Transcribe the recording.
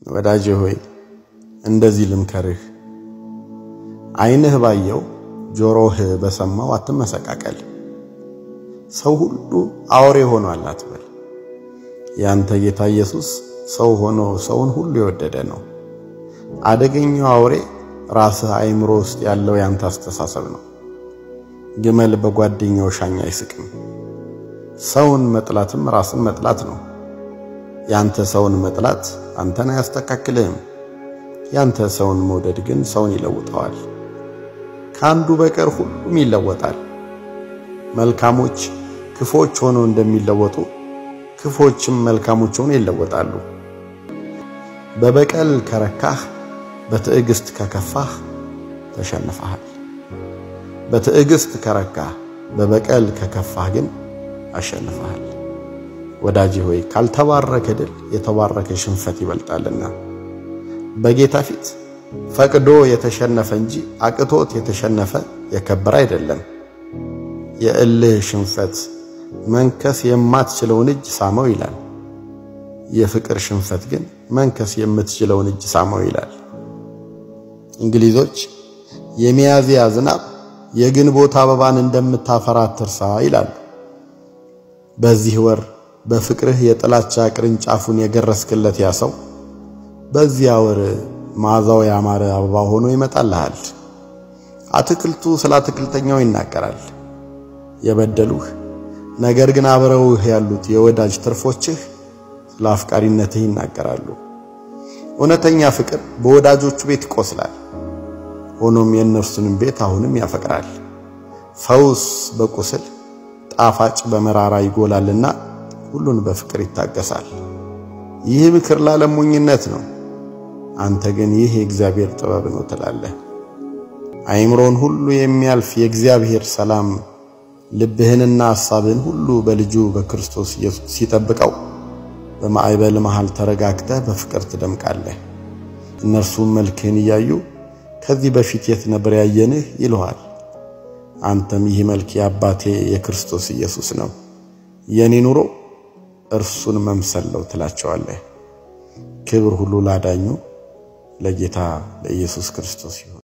ወዳጄ ሆይ እንደዚህ ልምከርህ ዓይንህ ባየው ጆሮህ በሰማው አትመሰቃቀል ሰው ሁሉ አውሬ ሆኗል አትበል ያንተ ጌታ ኢየሱስ ሰው ሆኖ ሰውን ሁሉ የወደደ ነው አደገኛው አውሬ ራስህ አይምሮ ውስጥ ያለው ያንተ አስተሳሰብ ነው ግመል በጓደኛው ሻኛ አይስቅም ሰውን መጥላትም ራስን መጥላት ነው ያንተ ሰውን መጥላት አንተን አያስተካክልህም ያንተ ሰውን መውደድ ግን ሰውን ይለውጣል ካንዱ በቀር ሁሉም ይለወጣል መልካሞች ክፎች ሆነው እንደሚለወጡ ክፎችም መልካሞች ሆነው ይለወጣሉ በበቀል ከረካህ በትዕግስት ከከፋህ ተሸንፈሃል በትዕግስት ከረካህ በበቀል ከከፋህ ግን አሸንፈሃል ወዳጄ ሆይ ካልተባረከ ድል የተባረከ ሽንፈት ይበልጣልና በጌታ ፊት ፈቅዶ የተሸነፈ እንጂ አቅቶት የተሸነፈ የከበረ አይደለም የእልህ ሽንፈት መንከስ የማትችለውን እጅ ሳመው ይላል የፍቅር ሽንፈት ግን መንከስ የምትችለውን እጅ ሳመው ይላል እንግሊዞች የሚያዝያ ዝናብ የግንቦት አበባን እንደምታፈራ አትርሳ ይላሉ በዚህ ወር በፍቅርህ የጥላቻ ቅርንጫፉን የገረስክለት ያ ሰው በዚያ ወር ማዛው ያማረ አበባ ሆኖ ይመጣልሃል አትክልቱ ስለ አትክልተኛው ይናገራል የበደሉህ ነገር ግን አብረውህ ያሉት የወዳጅ ትርፎችህ ስለ አፍቃሪነትህ ይናገራሉ እውነተኛ ፍቅር በወዳጆቹ ቤት ይቆስላል ሆኖም የነርሱንም ቤት አሁንም ያፈቅራል ፈውስ በቁስል ጣፋጭ በመራራ ይጎላልና ሁሉን በፍቅር ይታገሳል ይህ ምክር ላለሞኝነት ነው አንተ ግን ይህ የእግዚአብሔር ጥበብ ነው ትላለህ አይምሮን ሁሉ የሚያልፍ የእግዚአብሔር ሰላም ልብህንና ሐሳብህን ሁሉ በልጁ በክርስቶስ ኢየሱስ ሲጠብቀው በማዕበል መሃል ተረጋግተህ በፍቅር ትደምቃለህ እነርሱም መልክህን ያዩ ከዚህ በፊት የት ነበር ያየንህ ይልሃል አንተም ይህ መልክ የአባቴ የክርስቶስ ኢየሱስ ነው የኔ ኑሮ እርሱን መምሰል ነው ትላቸዋለህ ክብር ሁሉ ላዳኙ ለጌታ ለኢየሱስ ክርስቶስ ይሁን